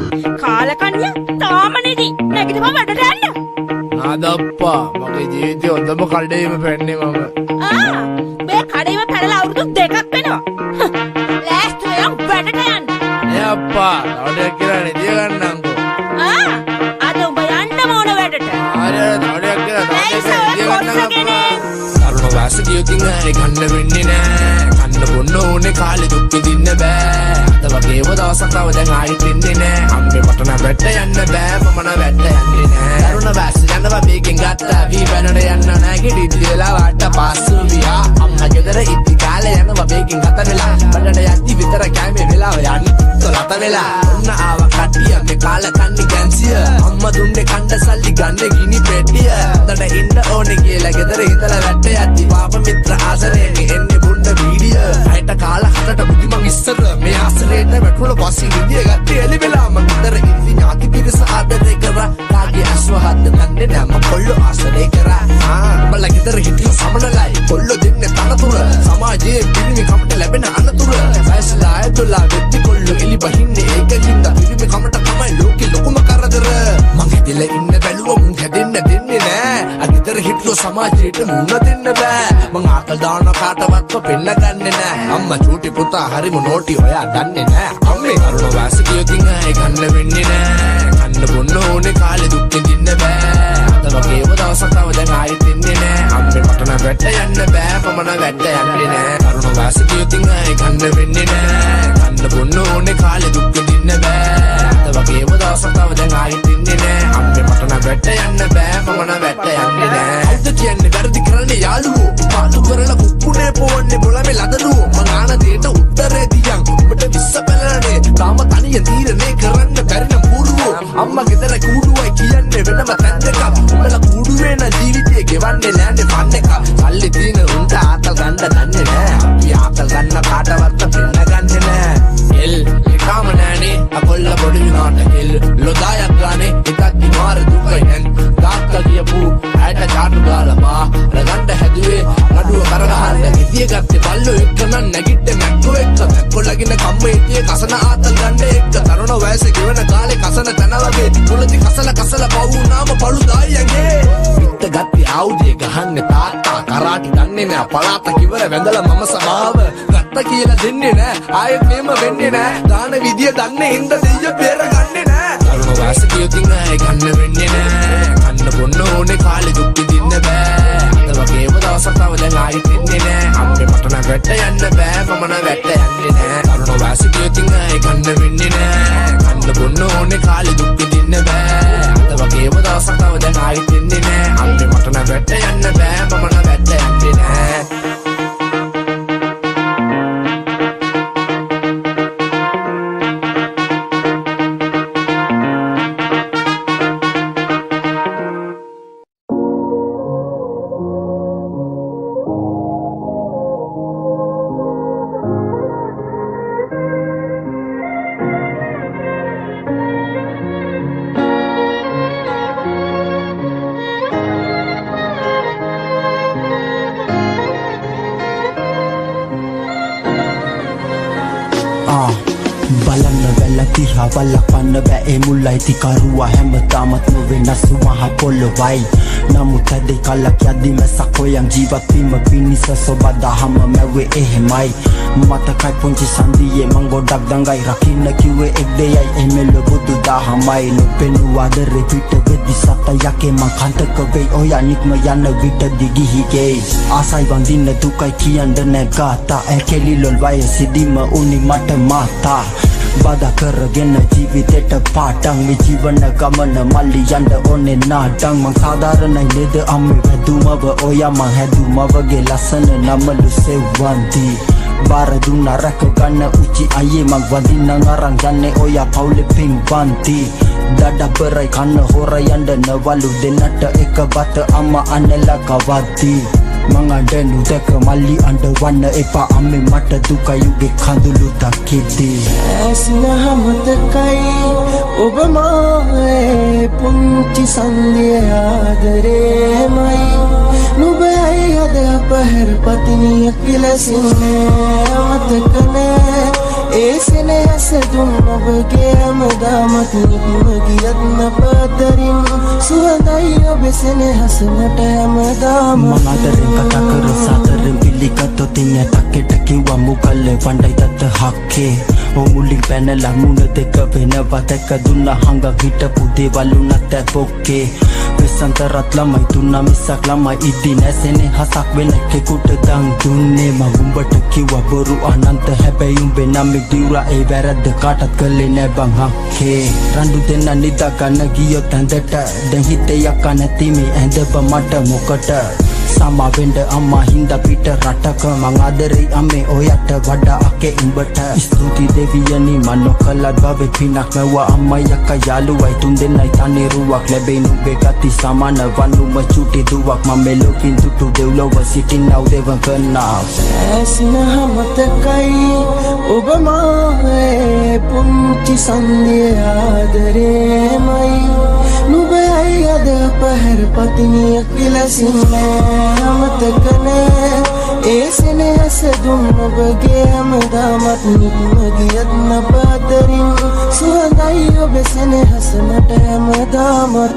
කාලකන්‍ය තාමනේදි නැගිටපම වැඩට යන්න. නාදප්පා මගේ ජීවිතේ හොඳම කඩේම පැන්නේ මම. මේ කඩේම පැනලා අවුරුදු 2ක් වෙනවා. ලෑස්ති වෙලා වැඩට යන්න. නේ අප්පා තවඩයක් කියලා නෙදිය ගන්නම්කෝ. අද ඔබ යන්න ඕන වැඩට. ආරය තවඩයක් කියලා නෙදිය ගන්නම්. අරුණ වාසකියකින් ආයේ ගන්න වෙන්නේ නෑ. කන්න බොන්න ඕනේ කාලේ දුක් විඳින්න බෑ. අද වගේම දවසක් තව දැන් ආයෙත් ඉන්නේ නෑ. අම්මේ මට නම් වැට යන්න බෑ. මම නම් වැට යන්නේ නෑ. අරුණ වාස යනවා මේකෙන් ගත්තා. වී බැනට යන්න නෑ. ගෙඩි වෙලා වාට පාස්සු වියා. අම්මා ගෙදර ඉති කාලේ යනවා මේකෙන් ගත වෙලා. බඩට යද්දි විතර කැමේ වෙලාව යන්නේ. තොලත වෙලා. ඔන්න ආව කට්ටිය මේ කාල කන්නේ කැන්සිය. අම්මා දුන්නේ කණ්ඩ සල්ලි ගන්න ගිනි පෙට්ටිය. අදට ඉන්න ඕනේ කියලා ගෙදර ඉඳලා වැට යද්දි පාප මිත්‍ර ආසරේ එන්නේ බුන්න වීඩියෝ. අයිට කාලා හතට බුදි මං ඉස්සර මේ ආසරේට වැටුණු පස්සේ විදිය ගත්තේ එලි වෙලා මං ගෙදර ඉඳි ඥාති පිරිස ආදරේ කරා. කාගේ අස්වහද්ද නන්නේ නෑ මං කොල්ල ආසරේ කරා. උඹලා ගෙදර හිටිය සමනලයි කොල්ල දෙන්නේ තනතුර. සමාජයේ පිරිමි කමට ලැබෙන අනතුර. වයසලා ඇතුළා වෙtti කොල්ල එලි බහින්නේ ඒකකින්ද පිරිමි කමට තමයි ලෝකේ ලොකුම කරදර. මං හිතෙල ඉන්න බැලුව මුන් හැදෙන්න දෙන්නේ නෑ. අගෙදර හිටියෝ සමාජයට මුණ දෙන්න බෑ. මං ආකල් දාන කාටවත්ව පෙන්න ගන්නෙ නෑ. අම්මා චූටි පුතා හරිම නෝටි ඔයා දන්නේ නෑ. අම්මේ අරුණ වාසිකියකින් ආයේ ගන්න වෙන්නේ නෑ. කන්න බොන්න ඕනේ කාලේ දුක් විඳින්න බෑ. අද වගේම දවසක් තව දැන් ආයෙත් ඉන්නේ නෑ. අම්මේ මට නම් වැට යන්න බෑ. මම නම් වැට යන්නේ නෑ. අරුණ වාසිකියකින් ආයේ ගන්න වෙන්නේ නෑ. කන්න බොන්න ඕනේ කාලේ දුක් විඳින්න බෑ. අද වගේම දවසක් තව දැන් ආයෙත් ඉන්නේ නෑ. අම්මේ මට නම් වැට යන්න බෑ. මම නම් වැට යන්නේ නෑ. කවුද කියන්නේ වැරදි කරන්නේ යාළුවෝ? පාතු කරලා කුක්කුනේ පොවන්නේ බොලමේ ලදනුවෝ. මං ආන දෙයට උත්තරේ දියන් ඔබට විශ්ස පැලනේ. තාම තනියෙන් තීරණේ කරන්න බැරි නම් පුරුවෝ. අම්මා ගෙදර කූඩුවයි කියන්නේ වෙනම තැන් දෙකක්. උඹලා කූඩුවේ නම් ජීවිතේ ගෙවන්නේ නෑනේ ෆන් එක. සල්ලි තියෙන උන්ට ආතල් ගන්න දන්නේ නෑ. අපි ආතල් ගන්න කාටවත් පෙන්න ගන්නේ නෑ. එල් ඒකම නෑනේ අකොල්ල බොඩි විනාට එල් ලොදායක් ගානේ එකක් දිමාර දුකයි නන්. තාත්තා කියපු ඇයට චාටු ගාලා බා රගන්න හැදුවේ නඩුව කරගහන්න. ඉතිය ගත්තේ බල්ලෝ එක්ක නම් නැගිට්ටේ මැක්කෝ එක්ක. මැක්කෝ ලගින කම්මේ ඉතියේ කසන ආතල් ගන්න එක්ක. තරුණ වයසේ ගෙවන කාලේ කසන තන වගේ මුලදි කසල පවුනාම පළු දායගේ. පිට ගත්තේ ආයුධය ගහන්නේ තාත්තා. කරාටි දන්නේ නෑ පලාත කිවර වැඳලා මම සභාව ගත්ත කියලා දෙන්නේ නෑ. ආයෙත් මේම වෙන්නේ නෑ. දාන විදිය දන්නේ හින්ද දෙයිය බේරගන්නේ නෑ. තරුණ වාසිකියකින් ආයේ ගන්න වෙන්නේ නෑ. කන්න බොන්න ඕනේ කාලේ දුක් විඳින්න බෑ. අද වගේම දවසක් තව දැන් ආයෙත් ඉන්නේ නෑ. අම්මේ මට නම් වැට යන්න බෑ. මම නම් වැට යන්නේ නෑ. තරුණ වාසිකියකින් ආයේ ගන්න වෙන්නේ නෑ. කන්න බොන්න ඕනේ කාලේ දුක් විඳින්න බෑ. අද වගේම දවසක් තව දැන් ආයෙත් ඉන්නේ නෑ. අම්මේ මට නම් වැට යන්න බෑ. මම නම් වැට යන්නේ නෑ. Wala panna ba e mulai ti karua හැමතාමත් නොවෙනස් මහ පොළොවයි. නමුත් ඇදේ කලක් යද්දි මැසක් හොයන් ජීවත් වීම පිණිස සොබ දහම මැව්වේ එහෙමයි. මතකයි පුංචි සන්දියේ මං ගොඩක් දඟයි රකින්න කිව්වේ එක් දෙයයි එමෙල බුදු දහමයි. නොපෙනූ ආදරේ පිට වෙද්දි සතයකේ මං කන්තක වෙයි ඔයා නික්ම යන විට දිගිහිගේ. ආසයි වඳින්න දුකයි කියන්න නෑ ගාතා. ඇකෙලිලොල් වයසිදිම උනි මට මාතා. බදා කරගෙන ජීවිතේට පාටන් මේ ජීවන ගමන මල්ලි යන්න ඕනේ නාටන්. මං සාධාරණයි නේද අම්මේ වැදුමව ඔයා මං හැදුමවගේ ලස්සන නමලු සෙව්වන්ති. බාර දුන්නා රැක ගන්න උචි අයියේ මං වදින්න අරන් යන්නේ ඔයා පවුලේ පින්වන්ති. දඩබරයි කන්න හොර යන්න නවලු දෙන්නට එක බත අම්මා අනලා කවද්දි. මං අඬනු දැක මල්ලි අඬවන්න එපා අම්මේ මට දුකයි උගේ කඳුළු දකිද්දි. ඇස්නහ මතකයි ඔබ මාගේ පුංචි සන්දිය ආදරේමයි. නුඹයි අද අපහැර පතිනියක් විලසින්නේ මතක නෑ. ඒ සෙනෙහස දුන් ඔබගේ හැමදාම හැමදාමත් නික්ම ගියත් නපතරින් සුවඳයි ඔබේ සෙනෙහසමට හැමදාම මම ආදරෙන් කතා කර සාදරෙන් පිළිගත්තොත් ඉන්නේ තක්කෙට කිව්වා මුකල්ල වණ්ඩයි තත් හක්කේ මුලින් පැනලා මුණ දෙක වෙනවා දැක දුන්නා හංගක් හිටපු දේවල් උනත් ඇපොක්කේ වෙසන්තරත් ළමයි දුන්නා මිසක් ළමයි ඉදි නැසෙනේ හසක් වෙන කෙකුට දන් දුන්නේ මම උඹට කිව්වා බොරු අනන්ත හැබැයි උඹේ නම් දිවුරා ඒ වැරද්ද කාටත් කළේ නෑ බං හක්කේ රණ්ඩු දෙන්න නිදා ගන්න ගියොත් ඇඳට දැන් හිතේ යකා නැති මේ ඇඳප මට මොකට සමා වෙන්න අම්මා හින්දා පිට රටක මං ආදරේ අම්මේ ඔයට වඩා අකේ උඹට ස්තුති දෙවියනි මන් නොකලත් බබේ පිනක් මෙව්වා අම්මයි අක්කා යාළුවයි තුන් දෙන්නයි තනිරුවක් ලැබෙයි නුඹේ ගති සමාන වනුම චුටි දුවක් මම මෙලොවින් තුටු දෙව්ලොව සිටින්නව දෙවන් කරනවා ඇස්න මතකයි ඔබ මාගේ පුංචි සංදිය ආදරේමයි නුඹයි අද පහර පතිනිය කිලසින්නේ මතකනේ ඒ සෙනෙහස දුන්න ඔබගේ හැමදාමත් නික්ම ගියත් නපතරින් සුවඳයි ඔබේ සෙනෙහස මට හැමදාමත්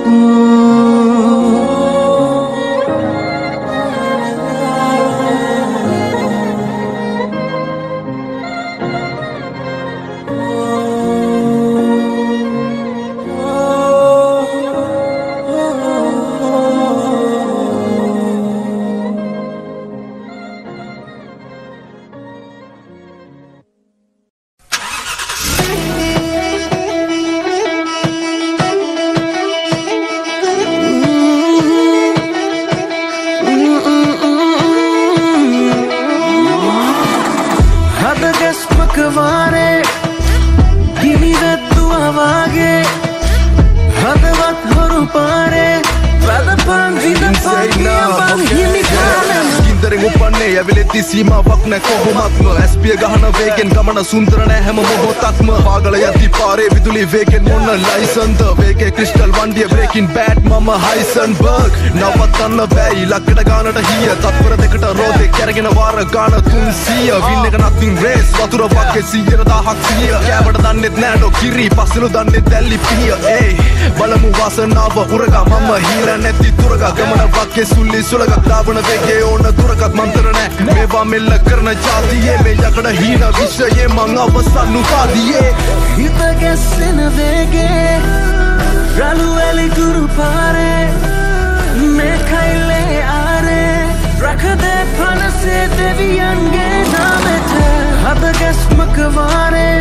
සීමාවක් නැ කොහොමත්ම ඇස්පිය ගහන වේගෙන් ගමන සුන්දර නෑ හැම මොහොතක්ම පාගල යති පාරේ විදුලි වේගෙන් මොන ලයිසන්ද වේගේ ක්‍රිස්ටල් වන්ඩිය බ්‍රේකින් බෑඩ් මම හයිසන්බර්ග් නවත්තන්න බෑයි ලක්කඩ ගානට හිය තත්පර දෙකට රෝදේ කැරගෙන වාර ගාන 300 වින්න එක නතින් රේස් වතුර වගේ 100,000 කෑවට දන්නෙත් නෑඩෝ කිරි පස්සෙලු දන්නෙත් දැල්ලි පිය ඒ බලමු වාසනාව උරගා මම හීර නැති තුරගා ගමන වගේ සුල්ලි සුලගක් දාවන වේගේ ඕන දුරකත් මන්තර නෑ මේවා මෙල්ල කරන ජාතියේ මේ යකඩ හීන විශ්වයේ මං අවසන් උපාදියේ හිත ගැස්සෙන වේගේ රළු වැලි ගුරු පාරේ මේ කයිලේ ආරේ රකදේ පනසේ දෙවියන්ගේ නාමෙට හද ගැස්මක වාරේ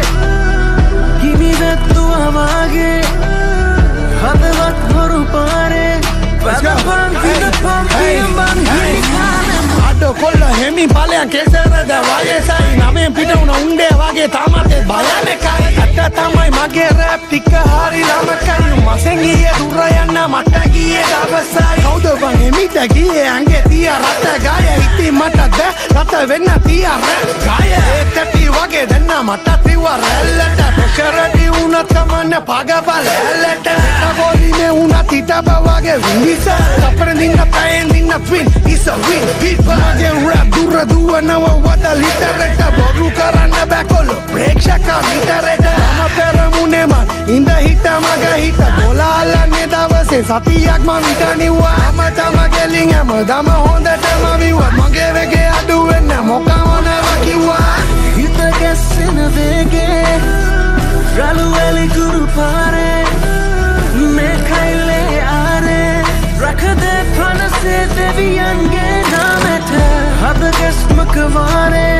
හිමිවත්තුවා වාගේ හදවත් හොරු පාරේ වැදපන් විදපන් පියම්බන් හිමිකාලෙම අඩෝ කොල්ල හෙමි බලයන් කෙසරද වගේ සයි නමෙන් පිට උන උන්ඩේ වගේ තාමත් බයනකයි අට තමයි මගේ රැප් ටික හරි ළමකයි මසෙන් ගියේ දුර යන්න මට ගියේ දවසයි කවුද බං හෙමිට ගියේ අංගේ තිය රට ගාය ඉතින් මට ද රට වෙන්න තිය රැප් ගාය ඒකටි වගේ දෙන්න මට තිව රැල්ලට ඩොකරටි උන තමන්න පගබල ඇල්ලට ගෝලිනේ උන තිතබ වගේ විනිස අපරදින්න තයෙන් දින්න ෆින් is a win beat මගේ රැප් දුර දුවනව වද ලිටරට බොරු කරන්න බැකොල්ල ප්‍රේක්ෂක මිටරට මම පෙරමුණේ මන් ඉඳ හිට මග හිට ගොලාලන්නේ දවසේ සතියක් මං හිටනිව්වා මම තම ගෙලින් හැමදම හොඳටම විව්වා මගේ වෙගේ අඩු වෙන්න මොකවනව කිව්වා හිත ගැස්සෙන වේගේ රළු වැලි ගුරු පාරේ මේ කයිලේ ආරේ රකදේ පනසේ දෙවියන්ගේ නාමෙට හද ගැස්මක වාරේ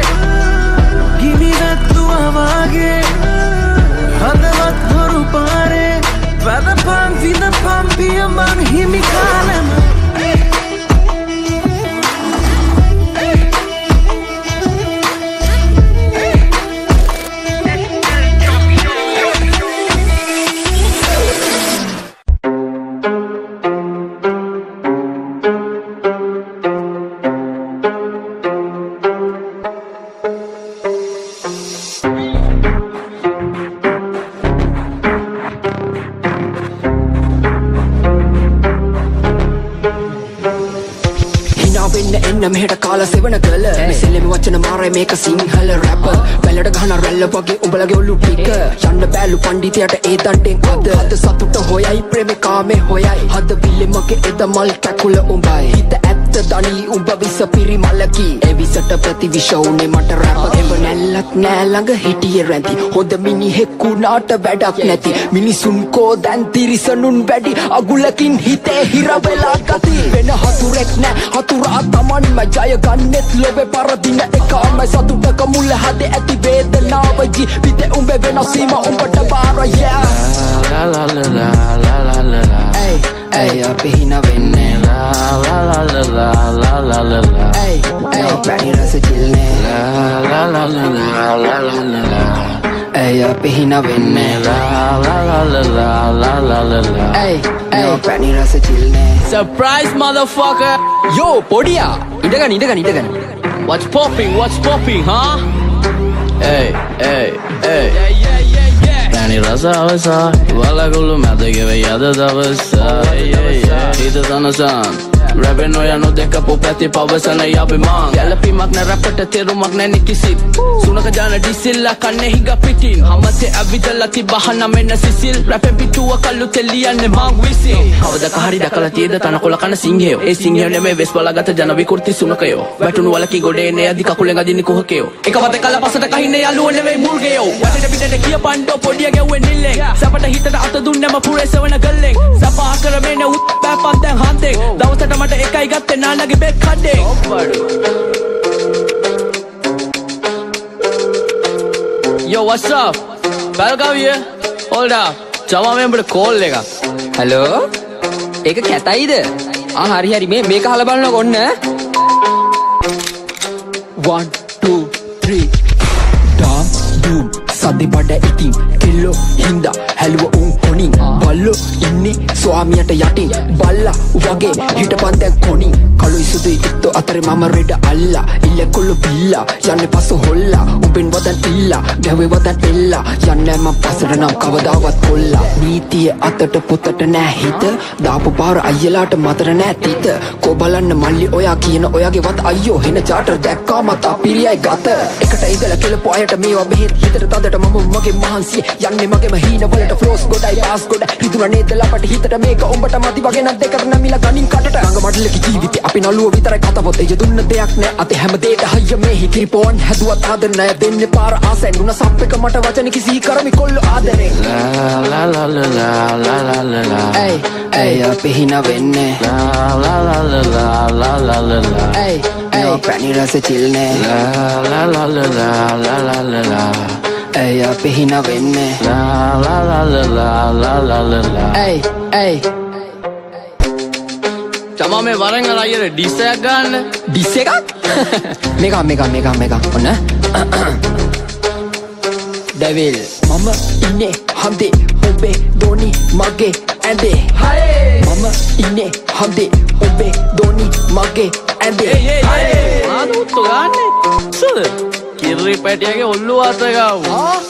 හිමිවත්තුවා වාගේ හදවත් හොරු පාරේ වැදපන් විදපන් පියම්බන් හිමිකාලෙම බල සෙවන කල මෙසෙලෙම වචන මාරයි මේක සිංහල රැප බැලට ගහන රැල්ල වගේ උඹලගේ ඔලු ටික යන්න බෑලු පණ්ඩිතයට ඒ දණ්ඩෙන් අද සතුට හොයයි ප්‍රේමිකාමේ හොයයි හද විලෙමගේ එද මල් පැකුල උඹයි හිත ඇත්ත දනී උඹ විස පිරි මලකි ඒ විසට ප්‍රතිවිෂ උනේ මට රැප එඹ නැල්ලක් නෑ ළඟ හිටියේ රැඳි හොඳ මිනිහෙක් වුණාට වැඩක් නැති මිනිසුන් කෝ දැන් තිරිසනුන් වැඩි අගුලකින් හිතේ හිර වෙලා ගති වෙන හතුරෙක් නෑ හතුරා තමන්ම ජය ගන්නෙත් ලොවේ පරදින එකම සතුටක මුල හදේ ඇති වේදනාව ජීවිතේ උඹේ වෙනසීම උඹට බාරය La la la la la la la la Ay අපි හින වෙන්නේ La la la la la la la la la Ay පැණි රස චිල්නේ La la la la la la la la Ay අපි හින වෙන්නේ La la la la la la la la la Ay පැණි රස චිල්නේ Surprise, motherfucker! Yo පොඩියා ඉඩගන්න What's popping, huh? Hey, hey, hey. Danny Raza avasa, walagulu madageve yada davasa. Ida tanasan. Rapping no ya no deka popati pawasana yabe man. Galapi magna rapata teru magna nikisit. Sunaka jana disilla kanne higa pitin. Hamate avidala tibahana mena sisil. Rapping pituwa kallu teliyanne mang wisi. Kawada kahari dakala tiyeda tanakola kana singheyo. E singheyo neme vesbala gata jana vikurti sunakayo. Batunu walaki gode ne adi kakulenga dini kuhakeyo. Ekawate kala pasata kahinne yaluwa neme murgeyo. Watene bidene kiya pando podiya gewe nilleng. Sapata hitata ata dunnema pure sevana galleng. Sapa akara mene ut bapan den hanteng. Dawasata mata ekai gatte naanage bek kadeng. Yo, what's up? Welcome here. Hold up. Jama member call lega. Hello? ඒක කැතයිද? හරි මේක අහලා බලන්නකො ඔන්න. 1 2 3 ඩම් ඩුම් සද්දේ බඩ ඉතින් කෙල්ලෝ හින්දා හැලුව උන් කොණින් බල්ලෝ ඉන්නේ ස්වාමියට යටින් බල්ලා වගේ හිටපන් දැන් කොණින් කළුයි සුදුයි ඉත්තෝ අතරේ මම රෙඩ අල්ලා ඉල්ල කොල්ල පිල්ලා යන්නේ පස්සෝ හොල්ලා උඹෙන් වදන් ඉල්ලා ගැවේ වදන් එල්ලා යන්නේ මම පස්සට නම් කවදාවත් කොල්ලා නීතිය අතට පුතට නෑ හිත දාපු පාර අයියලාට මතර නෑ තිත කෝ බලන්න මල්ලි ඔයා කියන ඔයාගේ වත අයියෝ හෙන චාටර් දැක්කා මත පිරියයි ගත එකට ඉඳලා කෙලපු අයට මේවා බෙහෙත් හිතට තදට මම මගේ මහන්සිය යන්නේ මගේම හීන වලට ෆ්ලෝස් ගොඩයි පාස් ගොඩ රිදුන නේද ලපට හිතට මේක උඹට මදි වගේ නම් දෙකට නැමිලා ගනින් කටට ගඟ මඩලකේ ජීවිතේ අපි නළුව විතරයි කතපොත් එය දුන්න දෙයක් නෑ අතේ හැම දෙයක හයිය මේ හිකිරිපොන් හැදුවත් ආදර නෑ දෙන්නේ පාර ආසෙන් උන සප් එක මට වචන කිසි කරමි කොල්ල ආදරෙන් La la la la la la la la Ay අපි හින වෙන්නේ La la la la la la la la la Ay පැණි රස චිල්නේ La la la la la la la la Ay අපි හින වෙන්නේ La la la la la la la la la Ay Jama me වරෙන් අර අයියර disc එකක් ගන්න. Disc එකක් මේක ඔන්න ඩෙවිල් මම ඉන්නේ හන්දේ ඔබේ දෝනි මගේ ඇඳේ මම ඉන්නේ හන්දේ ඔබේ දෝනි මගේ ඇඳේ ආනොත්තු ගන්නේ. සුද? කිරි පැටියගේ ඔල්ලුව අත ගාව.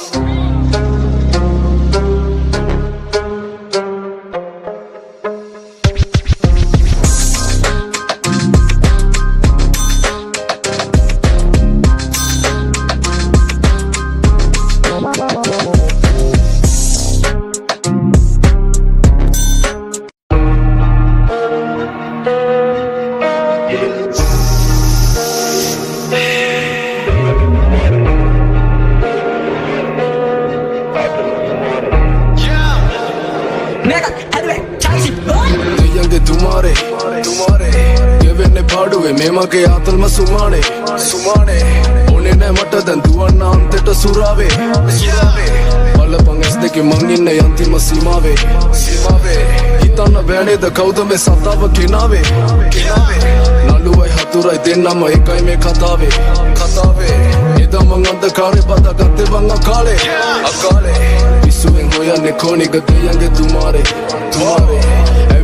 මේමගේ ආතල්ම සුමානේ ඕනේ නෑ මට දැන් දුවන්න අන්තෙට සුරාවේ බලපං ඇස් දෙකේ මං ඉන්නේ අන්තිම සීමාවේ හිතන්න බෑනේද කවුද මේ සතාව කෙනාවේ නළුවයි හතුරයි දෙන්නම එකයි මේ කතාවේ එදා මං අන්ධකාරේ බදාගත්තේ බං අකාලේ පිස්සුවෙන් හොයන්නේ කොනික දෙයන්ගේ තුමාරේ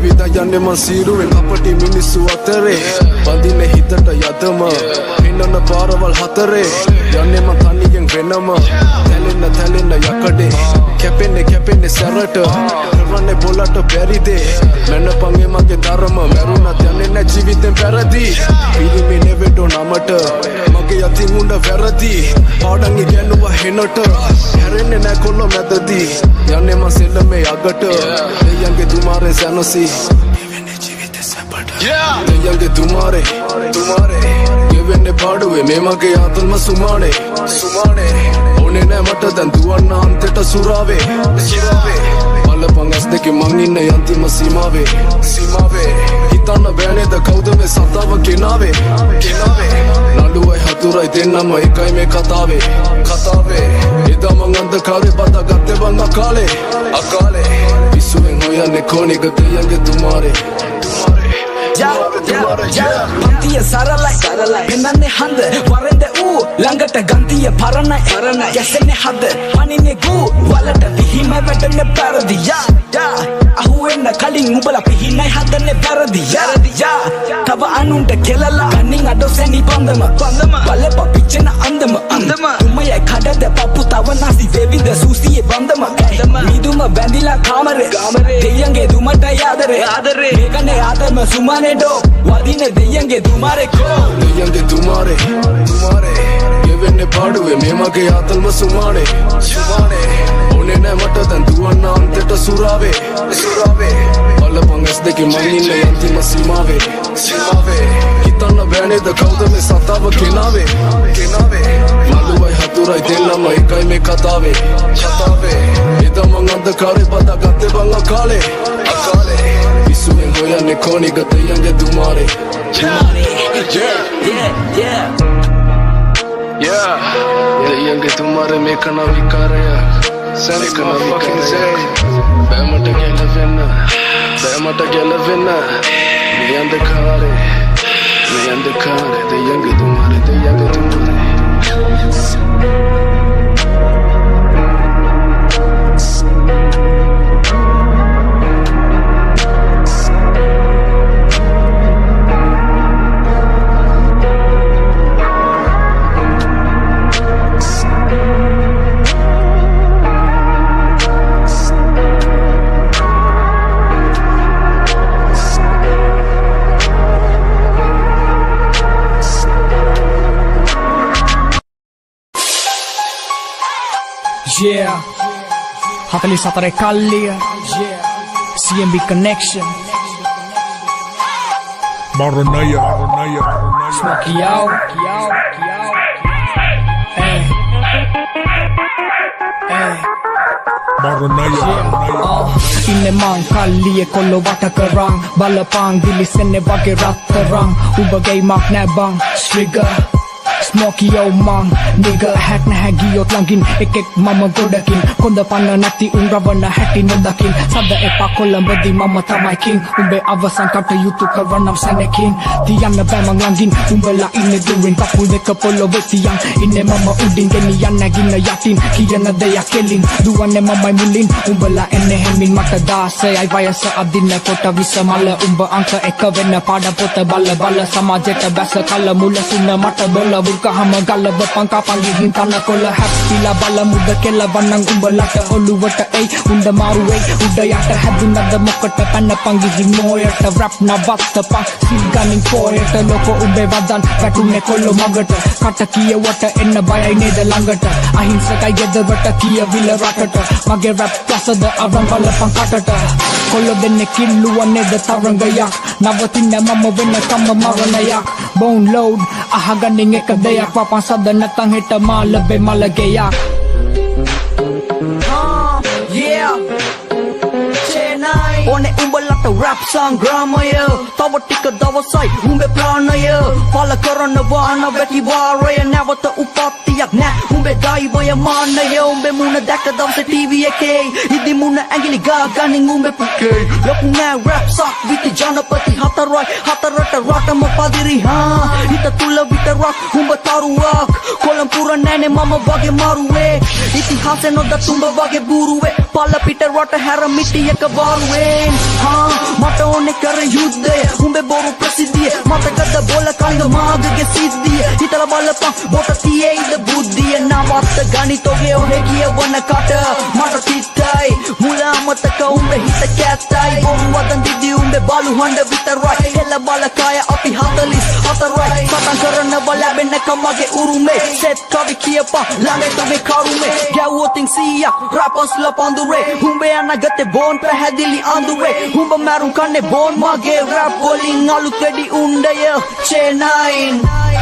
ඇවිදා යන්නේ මං සීරුවෙන් අපටි මිනිස්සු අතරේ බඳින්නේ හිතට යදම පින්නන පාරවල් හතරේ යන්නේ මං තනියෙන් වෙනම තැලෙන්න යකඩේ කැපෙන්නේ සැරට කරන්නේ බොලට බැරිදේ මැනපන්ගේ මගේ ධර්ම මැරුණත් යන්නේ නැ ජීවිතෙන් පැරදි පිළිමි නෙවෙඩෝ නමට මගේ යතින් උඩ වැරදි පාඩම් ඉගෙනුවා හෙනට හැරෙන්නේ නැ කොල්ල මැදදී යන්නේ මං සෙල්ලමේ අගට දෙයන්ගේ දුමාරේ සැනසි ගෙවෙන්නේ ජීවිතේ සැපට දෙයන්ගේ දුමාරේ ගෙවෙන්නේ පාඩුවේ මේ මගේ ආතල්ම සුමානේ ඕනේ නෑ මට දැන් දුවන්න අන්තයට සුරාවේ බලපං ඇස් දෙකේ මං ඉන්නේ අන්තිම සීමාවේ හිතන්න බෑනේද කවුද මේ සතාව කෙනාවේ නළුවයි හතුරයි දෙන්නම එකයි මේ කතාවේ එදා මං අන්ධකාරේ බදාගත්තේ බං අකාලේ විසුවෙන් හොයන්නේ කොනික දෙයන්ගේ දුමාරේ පන්තිය සරලයි පෙන්නන්නේ හඳ වරෙන්ද ඌ ළඟට ගන්තිය පරණයි ගැසෙන්නේ හද පනින්නේ ගූ වලට පිහිම වැටෙන්නේ පැරදි අහුවෙන්න කලින් උඹලා පිහිනයි හදන්නේ වැරදි තව අනුන්ට කෙලලා කන්නින් අඩොසැනි බන්දම බලප පිච්චෙන අන්දම උමයයි කඩද පප්පු තව නැසි වේවිද සූසියේ බන්දම මිදුම බැඳිලා කාමරේ දෙයන්ගේ දුමට ආදරේ මේකනේ ආදම සුමානේ ඩෝ වදිනේ දෙයන්ගේ දුමාරේ ගෙවෙන්නේ පාඩුවේ මේ මගේ ආතල්ම සුමානේ ඕනේ නෑ මට දැන් දුවන්න අන්තයට සුරාවේ බලපං ඇස් දෙකේ මං ඉන්නේ අන්තිම සීමාවේ හිතන්න බෑනේද කවුද මේ සතාව කෙනාවේ නළුවයි හතුරයි දෙන්නම එකයි මේ කතාවේ එදා මං අන්ධකාරේ බදාගත්තේ බං අකාලේ විසුවෙන් හොයන්නේ කොනික දෙයන්ගේ දුමාරේ දෙයන්ගේ දුමාරේ මේකන විකාරයක් බෑමට ගැලවෙන්න මේ අන්ධකාරේ දෙයන්ගේ දුමාරේ Yeah, 44 කල්ලිය CMB connection Maranaya Smoky out ඉන්නේ මං කල්ලිය කොල්ල වට කරන් බලපං දිලිසෙන්නේ වගේ රත්තරන් උඹ ගේමක් නෑ බං ශ්‍රිගර් Smoky yo mang nigga hat නැහැ ගියොත් ළඟින් එකෙක් මම ගොඩකින් කොඳ පන්න නැති උන් රවණ හැටි නොදකින් සද්ද එපා කොළඹදී මම තමයි king උඹේ අවසන් කටයුතු කරවනම් සැනකින් තියන්න බෑ මං ළඟින් උඹලා ඉන්නේ දුරින් කපුල් දෙක පොළොවේ තියන් ඉන්නේ මම උඩින් ගෙනියන්න නැගින්න යටින් කියන දෙයක් කෙලින් දුවන්නේ මමයි මුලින් උඹලා එන්නේ හැමින් මට 16යි වයස අදින්න කොට විසමල උඹ අංක 1 වෙන්න පාඩම් පොත බල සමාජයට බැස කල මුල සුන්න මට බොල Kaham galab pangka panggil hintana kola happila bala muda kela banang umbalata oluwata ei unda maru ei uda yata haduna da mokata panna panggil moyata rap na batta pa silganing poeta loko umbe wadan katune kollo magata kata kiya wata enna bayai neda langata ahinsakai gedawata kiya vila ratata mage rap plasada avan bala pankatata kollo denne killuwa neda tarangaya navatinna mama wenna kamma maranaya bone load ahaganing ekadayak papasada natang hita malabe malagayak yeah One umbalata rap song gramaya tawa tika dawasai umbe pranaya pala karana wana beti waraya nawata upatiyak na umbe daibaya manaya umbe muna daka dawse TV ekay idi muna angili gaganing umbe pukay yaku na rap sak viti janapati hatarata rata mapadiri ha ita tula vita rock umba taruak kolampura nane mama bage maruwe itihase no da tumba bage buruwe pala pita rata haramiti eka baruwe මට ඕනේ කර යුද්ධය උඹේ බොරු ප්‍රසිද්ධිය මතකද බොල කලින් මාගගේ සිද්ධිය හිතලා බලපන් බොට තියෙයිද බුද්ධිය නවත්ත ගණිතෝගේ ඔහේ කියවන කට මට තිත්තයි මුල අමතක උඹේ හිත කැත්තයි බොරු වදන් දිදි උඹේ බලු හඬ විතරයි හෙල බලකාය අපි 44යි සතන් කරන බලබෙන්න කමගේ උරුමේ සෙත් කවි කියපා ළඟට මේ කරුමේ ගැව්වොතින් 100ක් රැපස්ලා පඳුරේ උඹේ අනගතේ බෝන් පැහැදිලි අඳුරේ උඹ මරුන් කන්නේ බෝන් මගේ රැප් වලින් අලුත් වෙඩි උණ්ඩය චේනයින්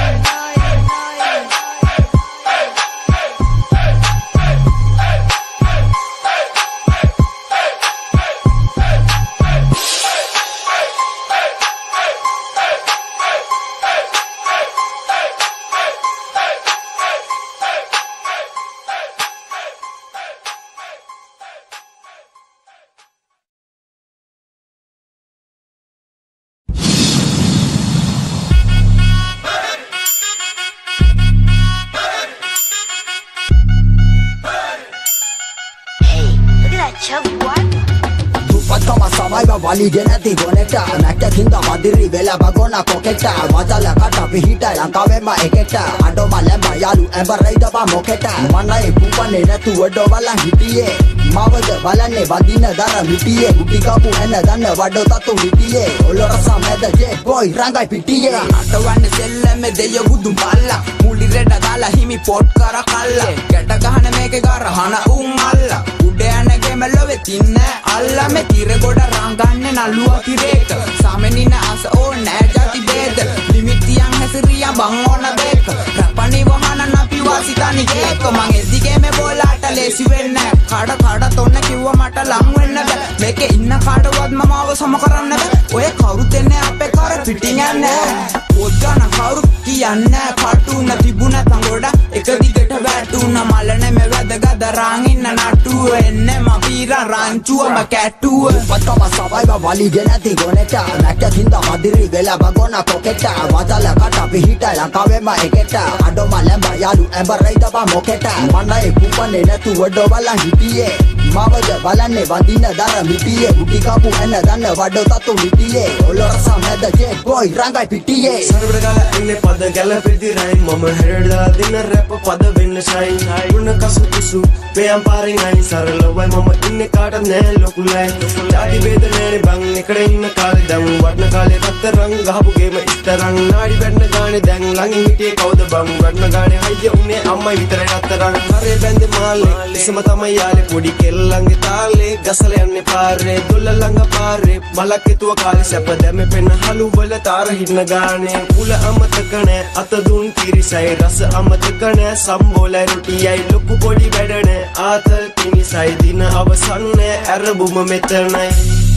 වලිගෙන තිබුණට නැටකින්ද මදිරි වෙලා බගොන පොකෙට මතල කට පිහිට ලංකාවෙම එකට අඩෝ මලම යාලු ඇඹරයිද බා මොකෙට මනයි පුපන්නේ නැතුව ඩොබලා හිටියේ මවද බලන්නේ වදින දර මිටියේ ගුටි කපු එන දන්න වඩෝ තතු මිටියේ ඔලොරස මැද ජේ බොයි රංගයි පිටියේ අටවන්නේ සෙල්ලමේ දෙය බුදු මල්ලා මුලි රෙඩ දාලා හිමි පොට් කර කල්ලා ගැට ගහන මේකේ ගරහන උන් අල්ලා උඩ යනගේ මෙලොවේ තින්න අල්ලා මේ තිර ගොඩ රංගන්නේ නළුවා තිරේක සාමෙනින අස ඕනෑ ජාති බේද ලිමිටියන් හැසිරියා බං ඕන දෙක රපණි වහන නපි වාසිතානි කේක මං එදිගේ මේ බෝලාට ලේසි වෙන්නේ කඩ තොන්න කිව්ව මට ලං වෙන්න බෑ මේකේ ඉන්න කාටවත් මම ආව සම කරන්න බෑ ඔය කවුරුත් එන්නේ අපේ කර පිටින් යන්නේ පොත් ගන්න කවුරුත් කියන්නේ කටුන තිබුණ තංගොඩ එක දිගට වැටුන මලනේ මේ වැදගත් රාන් ඉන්න නටුව එන්නේ මම පීරා රාංචුවම කැටුව පතම සබයිව වලිගෙන තිගොනට නැටකින්ද මදිරි වෙලා බගොන පොකෙට වදල කට පිහිට ලංකාවෙම එකට අඩෝ මලම යාලු ඇඹරයිද බා මොකෙට මනයි පුපන්නේ නැතුව ඩොබලා හිටියේ මවද බලන්නේ වදින දර මිටියේ ගුටි කපු එන දන්න වඩෝ තතු මිටියේ ඔලොරස මැද ජේ බොයි රංගයි පිටියේ සර්වර ගාලා ඉන්නේ පද ගැලපෙදි රයින් මම හැරලා දින රැප් පද වෙන්න ෂයින් ගුණ කසු කුසු පෙයම් පාරින් අයින් සරලවයි මම ඉන්නේ කාට නෑ ලොකුලයි ජාති බේද නෑනේ බං එකට ඉන්න කාලේ දැන් වඩන කාලේ රත්තරන් ගහපු ගේම ඉස්තරන් නාඩි වැන්න ගානේ දැන් ළඟින් හිටියේ කවුද බං වඩන ගානේ හයිය උන්නේ අම්මයි විතරයි රත්තරන් හරේ බැන්දේ මාල්ලේ ඉසම තමයි යාලේ පොඩි කෙල්ලන්ගේ තාලේ ගසල යන්නේ පාරේ දුල්ල ළඟ පාරේ මලක් හිතුව කාලේ සැප දැමෙ පෙන්න හලු වල තාර හින්න ගානේ කුල අමතක නෑ අත දුන් කිරිසයි රස අමතක නෑ සම්බෝලයි රොටියයි ලොකු පොඩි වැඩ නෑ ආතල් පිනිසයි දින අවසන් නෑ ඇරබුම මෙතනයි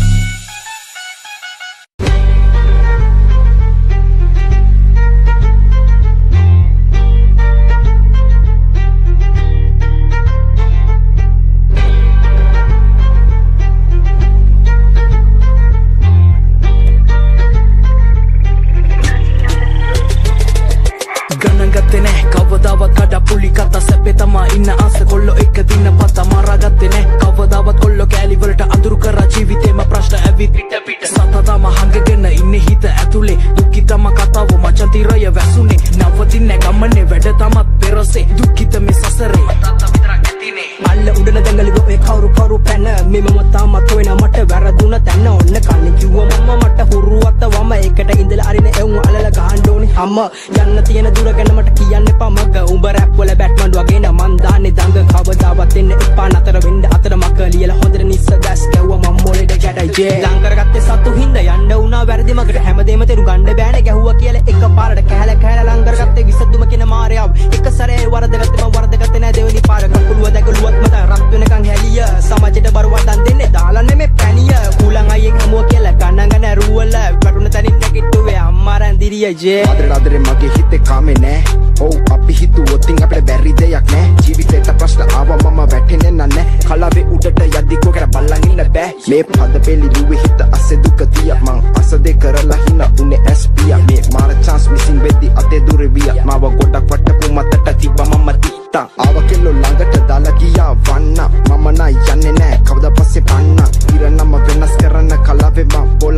ඉන්න ආස කොල්ලෝ එක දින පත මරාගත්තේ නෑ කවදාවත් කොල්ලෝ කෑලි වලට අඳුරු කරා ජීවිතේම ප්‍රශ්න ඇවිත් පිට සතතම හංගගෙන ඉන්නේ හිත ඇතුලේ දුක්ඛිතම කතාව මචන් තිරය වැසුනේ නවතින්නේ ගමනේ වැඩ තමත් පෙරසේ දුක්ඛිත මේ සසරේ තාත්තා විතරක් ඇතිනේ අල්ල උඩන දඟලි ඔය කවුරු පැන මෙම තාමත් වෙන මට වැරදුන තැන ඔන්න කන්නේ කිව්ව මම මට හුරුවත්ත වම එකට ඉඳලා අරින එවුන් අලල ගහන්න ඕනේ හැම යන්න තියෙන දුර ගැන මට කියන්න එපා මග උඹ රැප් වල බැට්මන් වගේ නම් මන් දාන්නේ දඟ කවදාවත් එන්න එපා නතර වෙන්න අතර මක ලියලා හොඳට නිස්ස දැස් ගැව්වා මම මොලේට ගැටයි ජේ ලං කරගත්තේ සතු හින්දා යන්න උනා වැරදි මගට හැමදේම තෙරු ගන්න බෑනේ ගැහුවා කියලා එක පාරට කැහැල ලං කරගත්තේ විසදුම කියන මායාව එක සැරේ වරදගත්තේ මම වරදගත්තේ නෑ දෙවෙනි පාර කකුලුව දැකලුවත් මත රත් වෙනකන් හැලිය සමාජයට බර වඩන් දෙන්නේ දාලා නෙමෙයි පැණිය කුලන් අයියෙන් හමුව කියලා ගණන් ගන්න රුවල වැටුන තනින් නැගිට්ටුවේ අම්මා රැඳිරිය ජේ ආදරේ මගේ හිතේ කාමේ නෑ ඔව් අපි හිතුවොත් අපිට බැරි දෙයක් නෑ ජීවිතේට ප්‍රශ්න ආවා මම වැටෙන්නේ නෑ කලාවේ උඩට යද්දි කොකර බල්ලන් ඉන්න බෑ මේ පද පෙළි දුවේ හිත අසේ දුක තිය මං අසදේ කරලා හින උනේ SP මේ මාර chance missing වෙද්දි අතේ දුරේ විය මාව ගොඩක් වටපු මතට තිබ්බ මම තිත්තා ආව කෙල්ලෝ ළඟට දාලා ගියා වන්න මම නයි යන්නේ නෑ කවදා පස්සේ පන්න ඉරනම වෙනස් කරන්න කලාවේ මම බොල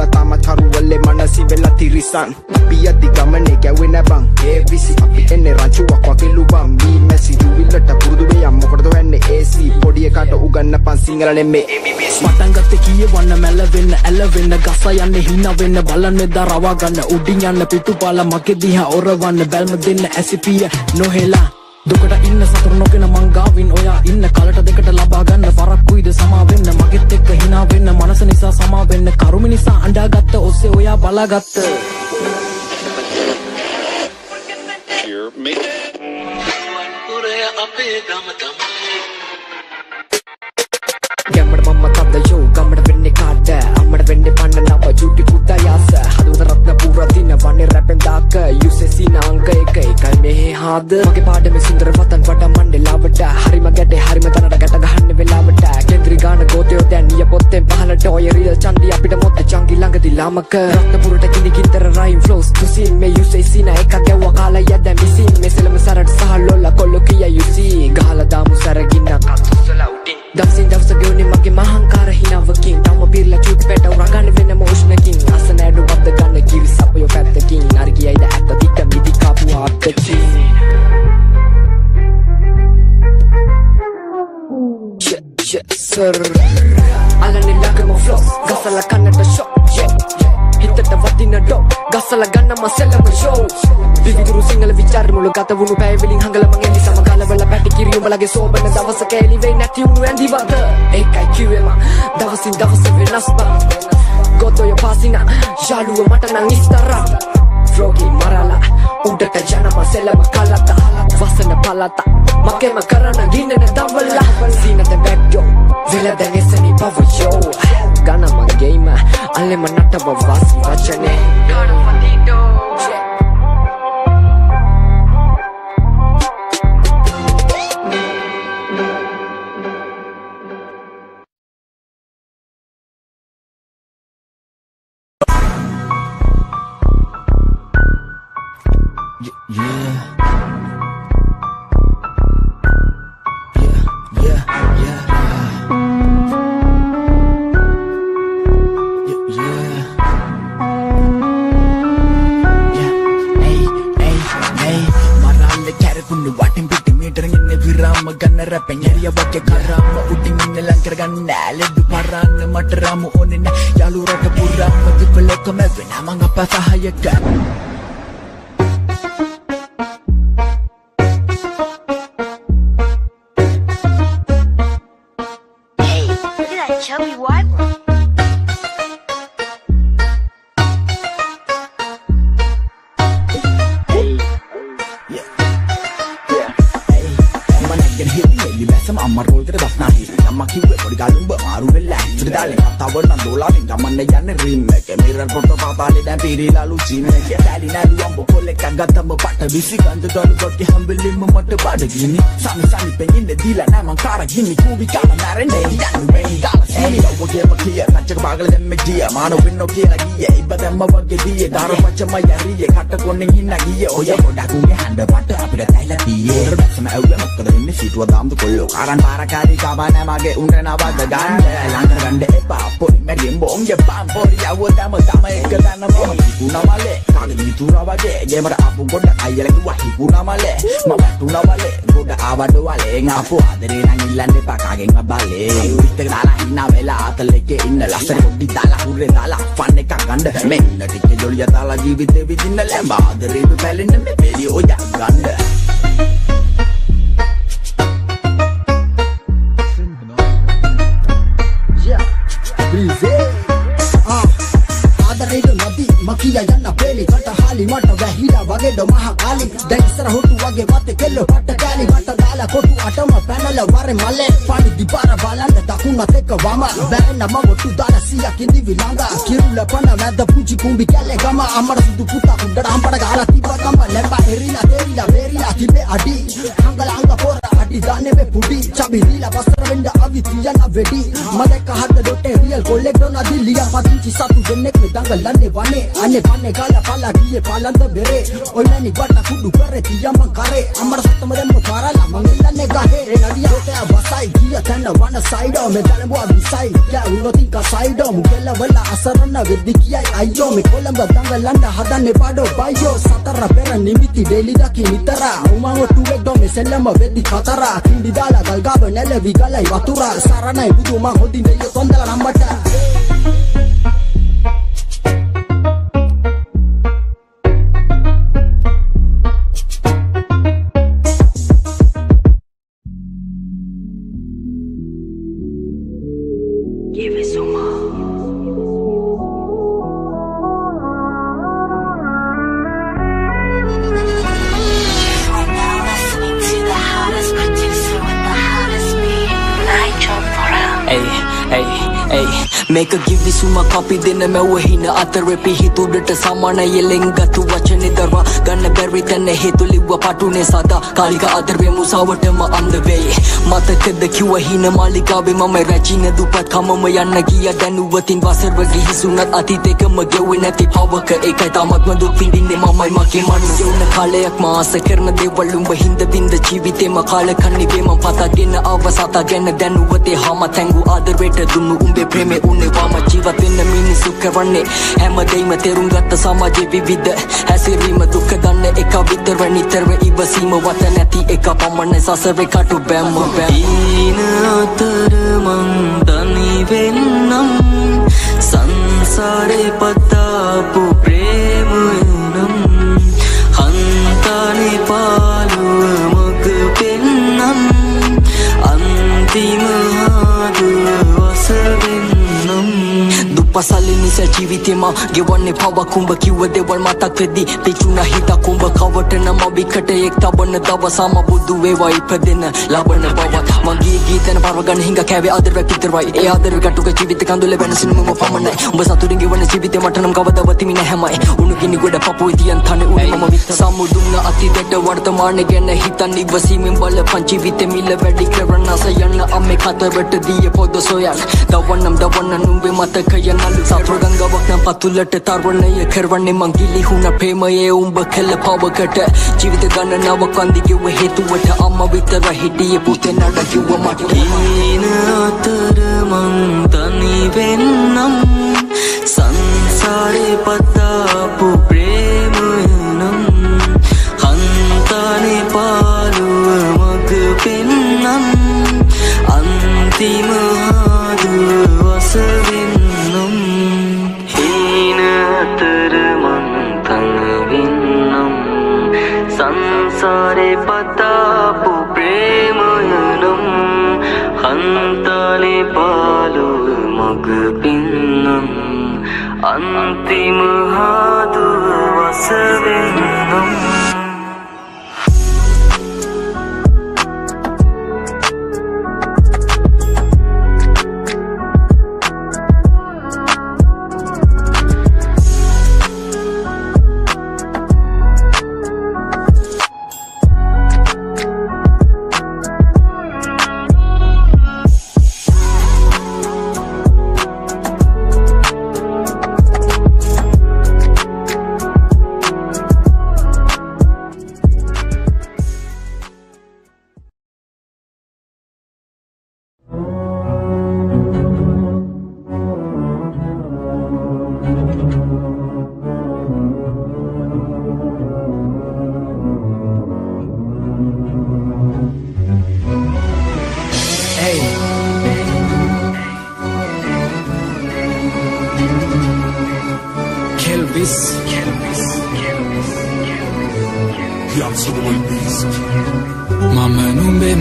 son පියද්දි ගමනේ ගැවෙන බං ABC අපි එන්නේ රංචුවක් වගේ ලුබම් මේ මැසි දුවිල්ලට පුරුදු වෙයම් මොකටද වෙන්නේ AC පොඩි එකට උගන්නපන් සිංහල නෙමේ ABBC මටන් ගත්තේ කියවන්න මැලවෙන්න ඇලවෙන්න ගස යන්නේ hina වෙන්න බලන්නේ දරවා ගන්න උඩින් යන්න පිටුපාලා මගේ දිහා ඔරවන්න බැල්ම දෙන්න ඇසිපිය නොහෙලා දුකට ඉන්න සතුරු නොගෙන මං ගාවින් ඔයා ඉන්න කලට දෙකට ලබා ගන්න පරක්කුයිද සමා වෙන්න මගෙත් එක්ක hina වෙන්න මනස නිසා සමා වෙන්න කරුම නිසා අඬාගත්ත ඔස්සේ ඔයා බලාගත්ත ගම්මඩ මම්ම තද්ද යෝ ගම්මඩ වෙන්නේ කාට අම්මඩ වෙන්නේ පන්න නම චුටි පුතා යස හදුන රත්න පුරා දින වන්නේ රැපෙන් දාක යුසෙ සිනාංක එක එකයි මෙහෙ හාද මගේ පාඩමේ සුන්දර වතන් වඩ මණ්ඩලාවට හරිම ගැටේ හරිම තනට ගැට ගහන්න වෙලාවට කේන්ද්‍රි ගාන ගෝතයෝ දැන් නිය පොත්තෙන් පහලට ඔය රියල් චන්දි අපිට මොත් චංගි ළඟදී ලාමක රත්න පුරට කිනි කින්තර රයිම් ෆ්ලෝස් තුසින් මේ යුසෙ සිනා එක ගැව්වා කාලා යද්ද මිසින් මෙසලම සරට සහ ලොල්ලා කොල්ලෝ කිය යුසි ගහලා දාමු සරගින්න කත්සලා උටින් දවසින් දවස ගෙවුනේ මගේ මහංකාර හිනවකින් තවම පිරලා චුට් පෙට උරගන්න වෙනම උෂ්ණකින් අසනෑඩු වද්ද ගන්න කිරි සපයෝ පැත්තකින් නරගියයිද ඇත්ත තිට මිදි කාපු ආත්තකින් සර් අලනේ ලකම ෆ්ලොස් ගසලා කන්නට ෂොක් හිතට වදින ඩොක් ගසලා ගන්න මසලම ෂෝ විවිධ සිංහල විචාර මුල ගත වුණු පැය වලින් හංගල මං එලි සමගලවල පැටි කිරි උඹලගේ සෝබන දවස කැලි වෙයි නැති උණු ඇඳි වද ඒකයි කිව්වේ මං දවසින් දවස වෙනස් බං ගොතෝය පාසිනා යාළුව මට නම් ඉස්තරා ෆ්ලෝගි මරලා උඩට යන මසලම කලත වසන පලත මකේම කරන ගින්නන දවලා සීනත බැක්ජෝ වෙලා දැන් එසනි පවයෝ ගන්න මං ගේම අල්ලෙම නටව වාසි වචනේ ගන්න වදිටෝ Penyeria wake karama uding ngelangkar ganale du parana mataramu onena yalu rata purama dipeloko mevena mangapa sahayaka Hey, look at that chubby what? අම්මා රෝල් කර දස්නා හිස් අම්මා කිව්වේ පොඩි ගාලුම් බමාරු වෙලා ඉතින් දාලේ කතාවල් නම් දෝලාරින් ගමන්න යන්නේ රිම් එක මිරර් පොට්ටෝ පාපාලේ දැන් පීරිලාලු චීන එක ඩැඩි නෑලු අම්බෝ කොල්ලෙක් ගත්තම පට විසි ගඳ දොල් කොට හම්බෙලින්ම මට බඩගිනි සමි පෙන්නේ දීලා නෑ මං කාර ගිනි කූවි කාම නරන්නේ යන්නේ මේ දාලා සීනි ඔබගේ මකිය කච්චක බාගල දැම්මේ ගිය මානු වෙන්නෝ කියලා ගියේ ඉබ්බදම්ම වගේ දීයේ දාර පච්චම යරියේ කට කොන්නෙන් හින්න ගියේ ඔය ගොඩක් උගේ හඬ වට අපිට තැයිලා දීයේ රබ්සම ඇව්වේ මොකද වෙන්නේ සීටුව දාම්ද කොල්ලෝ කාරන් පාරකාරී කාබානේ මගේ උන්ට නවද ගන්න ළඟ ගන්න එපා පොඩි මැරියෙන් බොංගේ බම් පොඩි යවුව තම එක දන්න මොම හිකුණමලේ කාගේ මිතුරා වගේ ගෙමර ආපු ගොඩ අයියලා කිව්වා හිකුණමලේ මම තුනමලේ ගොඩ ආවඩ වලේ ආපු ආදරේ නම් ඉල්ලන්න එපා කාගෙන් අබලේ පිටක දාලා ඉන්න වෙලා අතලෙකේ ඉන්න ලස්සන පොඩි දාලා හුරේ දාලා ෆන් එකක් ගන්න මෙන්න ටික ජොලිය දාලා ජීවිතේ විඳින්න ලැඹ ආදරේ පැලෙන්න මේ පෙලිය ඔය ගන්න Makia yana peli kata hali mata vahida wagedo maha kali dan isra hotu wage wate kello patta kali mata dala kotu atama panala ware male pani dibara balanda takuna teka wama berena magotu dala siya kindi vilanga kirula pana meda puji kumbi kale gama amara sudu puta kundada ampara gala tiba kama lemba herila derila verila tibe adi hangala anga pora adi dane be pudi chabi rila basra venda avi tiyana vedi madeka hadda dotte real Real kolek dona dilliya patinchi satu dennek me dangallanne wane ane panne gala pala giye palanda bere oilani bata kudu kare tiyama kare amar sattama demma parala mangellanne gahe e nadiya ta basai giya tanna wana side me dalbo abisai ya uloti ka side mukella wala asarana veddi kiyai ayyo me kolamba dangalanda hadanne pado bayo satara pera nimiti daily daki nitara umango tuwek do me sellama veddi khatara kindi dala galgaba nelevi galai watura saranai budu ma hodin deyo tondala nambata Give it some more. මේක කිවිසුම අපි දෙන මැව්ව හින අතර පිහිතුඩට සමාන යෙලෙන්ගතු වචන දරවා ගන්න බැරි තැන හේතු ලිව්ව පටුනේ සදා කාලික අතරේ මුසාවටම අන්ද වෙයි මතකද කිව්ව හින මාලිකාවේ මම රැජින දුපත් කමම යන්න ගියා දැනුවතින් වසරව ගිහිසුනත් අතීතේකම ගෙව්වේ නැති පවක ඒකයි තාමත්ම දුක් විඳින්නේ මමයි මගේ මනස යන කාලයක් මාස කරන දේවල් උඹ හින්ද විඳ ජීවිතේම කාල කන්නේ මම පතගෙන අවසතගෙන දැනුවතේ හැම තැඟු ආදරයට දුන්නු උඹේ ප්‍රේමේ වාම ජීවත් වෙන්න මිනිස්සු කරන්නේ හැමදේම තේරුම් ගත්ත සමාජයේ විවිධ හැසිරීම දුක දන්න එක විතර නිතරම ඉවසීම වත නැති එක පමණ සසරේ කටු බැම්ම ඊන අතර මං තනි වෙන්නම් සංසාරේ පතාපු ප්‍රේමනම් හන්තනේ පාළුව මග පෙන්නම් අන්තිම ආදුව වසවෙන්න දුප්පසලි නිසා ජීවිතේම ගෙවන්නේ පවක් උඹ කිව්ව දේවල් මතක් වෙද්දි පිචුනා හිතක් උඹ කවට නම විකට එක් තබන දවසම බුදු වේවා ඉපදෙන ලබන බවත් මගේ ගීතන පරවගන්න හිඟ කෑවේ ආදරයක් විතරයි ඒ ආදරේ කටුක ජීවිත කඳුල වෙනසින් මම පමණයි උඹ සතුටින් ගෙවන ජීවිතේ මට නම් කවදාවත් මින හැමයි උණු ගිනි ගොඩ පපුවේ තියන් තන උනේ මම විතර සමුදුන්න අතීතයට වර්තමානයේ ගැන හිතන් ඉවසීමෙන් බලපන් ජීවිතේ මිල වැඩි කරන අසයන්න අම්මේ කතරට දියේ පොද සොයන් දවන්නම් නුඹේ මතකය නලු සතුරුගංගාවක් නම් පතුලට තරවණය කරවන්නේ මං ගිලිහුණ ප්‍රේමයේ උඹ කළ පවකට ජීවිත ගණනාවක් වන්දි කිව්ව හේතුවට අම්මා විතර හිටියේ පුතේ නඩ කිව්ව මට ඊන අතර මං තනි වෙන්නම් සංසාරේ පතාපු ප්‍රේමනම් හන්තනේ පාළුව මග පෙන්නම් අන්තිම ආදුව වසවෙන්නම් හීන අතර මං තනි වෙන්නම් සංසාරේ පතාපු ප්‍රේමනම් හන්තනේ පාළුව මග පෙන්නම් අන්තිම ආදුව වසවෙන්නම් මම නුඹේ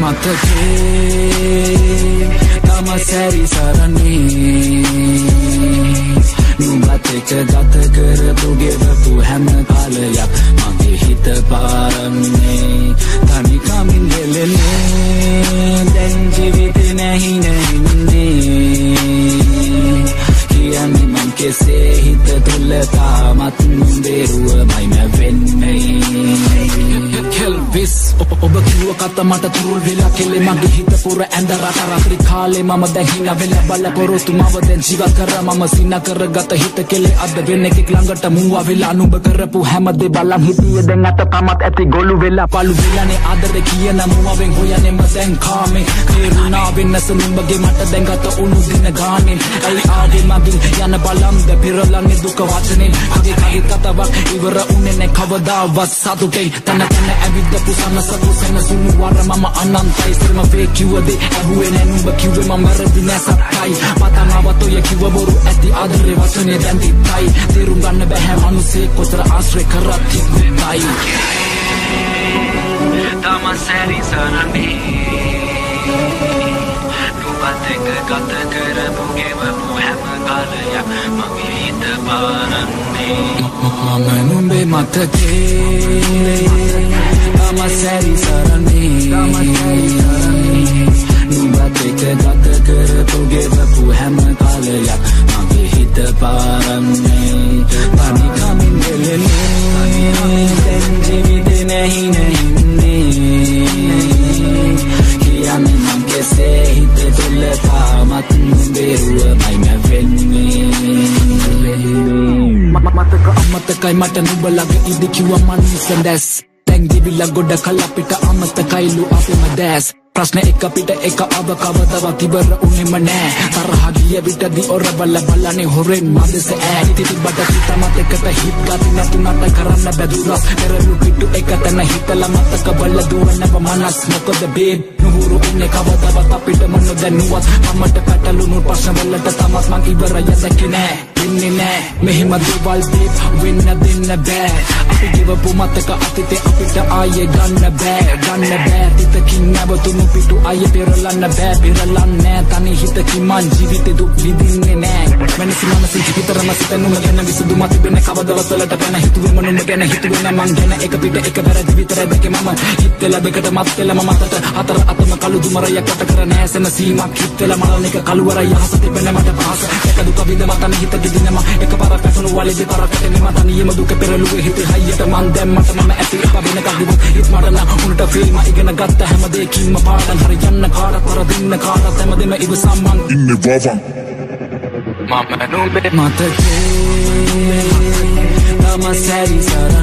මතකේ තම සැරි සරණේ නුඹත් එක්ක ගත කරපු ගෙවපු හැම කාලයක් මගේ හිත පාරන්නේ තනිකමින් හෙලෙන්නේ දැන් ජීවිතේ නැහි නැහින්නේ කියන්නේ මං කෙසේ හිත තුල තුල තාමත් බේරුවමයි මැවෙන්නේ කෙල්විස් ඔබ කිව්ව කත මට තුරුල් වෙලා කෙලේ මගේ හිත පුර ඇඳ රට රාත්‍රි කාලේ මම දැන් හිනා වෙලා බලපොරොත්තු මව දැන් ජීවත් කරා මම සින්න කරගත හිත කෙලේ අද වෙන එකෙක් ළඟට මුවා වෙලා නුඹ කරපු හැමදේ බලන් හිටියේ දැන් අත තමත් ඇති ගොළු වෙලා පළු වෙලානේ ආදරේ කියන මුවාවෙන් හොයන්නේ මම දැන් කාමේ තේරුණා වෙනස නුඹගේ මට දැන් ගත උණු දින ගානේ ඇයි ආවේ මගින් යන බලම්ද පෙරලන්නේ දුක වචනේ කගේ කතාවක් ඉවර උනේ නැ කවදාවත් සතුටෙන් තන තන ඇවිද්ද පුසන සතුසන සුණු වර මම අනන්තයි ස්ත්‍රම වේ කිව්වදේ ඇහුවේ නැ නුඹ කිව්වේ මම වැරදි නැ සත්‍යයි මතනවත් ඔය කිව්ව බොරු ඇති ආදරේ වචනේ දැන් තිත්තයි තේරුම් ගන්න බැහැ මනුස්සේ කොතර ආශ්‍රය කරත් තිබුණයි තමසරි සරණේ නුඹත් එක්ක ගත කරපු ගෙවපු හැම කාලයක් මගේ හිත පාරන්නේ මම නුඹේ මතකේ තමසරි සරණේ නුඹත් එක්ක ගත කරපු ගෙවපු හැම කාලයක් මගේ හිත පාරන්නේ තනි කමින් දෙලනේ දැන් ජීවිතේ නැහිනේ කියන්නේ මං කෙසේ හිත තුල තාමත් බේරුවමයි මැවෙන්නේ මතකයි මට නුඹ ළඟ ඉදි කිව්වා මන් සඳස් දැන් දිවිලා ගොඩ කලපිට අමතකයිලු අපේම දැස් ප්‍රශ්න එක පිට එක අව කවදාවත් ඉවර උනේම නෑ තරහ ගිය විටදී ඔර බලන්නේ හොරෙන් මදස ඈ තිතිබට සිතමත් එකට හිත් ගති නැතුණට කරන්න බැදුරස් පෙරළු පිටු එක තන හිතලා මතක බල දුවනව මනස් මොකද බේබ් නුහුරු උනේ කවදාවත් අපිට මොන දැනුවත් මමට පැටලුණු ප්‍රශ්න වලට තමත් මං ඉවරය දැකේ නෑ වෙන්නේ නෑ මෙහෙම දේවල් බේබ් වෙන්න දෙන්න බෑ අපි ගෙවපු මතක අතීතේ අපිට ආයේ ගන්න බෑ තිතකින් නැවතුණු පිටු අය පෙරලන්න බෑ පෙරලන්නේ තනි හිතකින් මං ජීවිතේ දුක් විඳින්නේ නෑ මනස මනසින් විතරම සිතනුම ගැන විසඳුම තිබෙන කවදාවත් වලට පැන හිතුවේ මොනුම ගැන හිතුවේ නෑ මං ගැන එක පිට එක වැරදි විතර දැකේ මම හිතලා දෙකට මත් වෙලා මම අතට අතර අතම කළු දුමරයක් කට කර නෑසන සීමක් හිතලා මරණ එක කළුවරයි යහස තිබෙන මට පාස එක දුක විඳ මතන හිත දිදිනම එකපාර පැසුණු වලේ දෙපාරකට නෙම තනියම දුක පෙරළුවේ හිතේ හයියට මං දැම්මට මම ඇති එක වෙන කගිව හිත මට නම් උන්ට ෆිල්ම් ඉගෙන ගත්ත හැම දෙයකින්ම පාඩම් හරි යන්න කාට පරදින්න කාට හැමදෙම ඉවසම් මං ඉන්නේ වවම් මම නුඹේ මතකේ තමසරි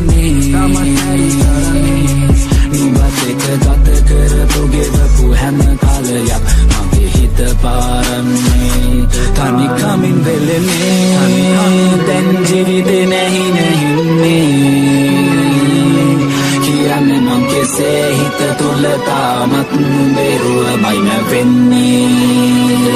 සරණේ නුඹත් එක්ක ගත කරපු ගෙවපු හැම කාලයක් මගේ හිත පාරන්නේ තනි කමින් වෙලෙන්නේ දැන් ජීවිතේ නැහිනේ කියන්නේ මං කෙසේ හිත තුල තාමත් බේරුවමයි මැවෙන්නේ